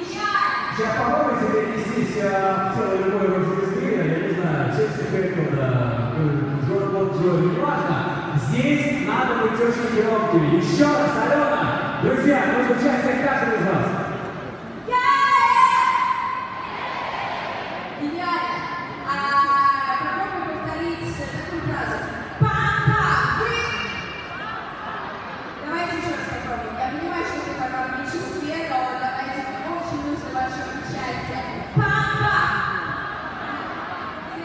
Сейчас попробуйте перенестись в целый любой рок-звезды, я не знаю, Челси Хэкфилда, Джон Бон Джови, неважно. Здесь надо быть очень громкими. Еще раз, Алена, друзья, нужно участие каждого из вас. Я понимаю, что это как в меньшинстве, но давайте очень нужно ваше участие.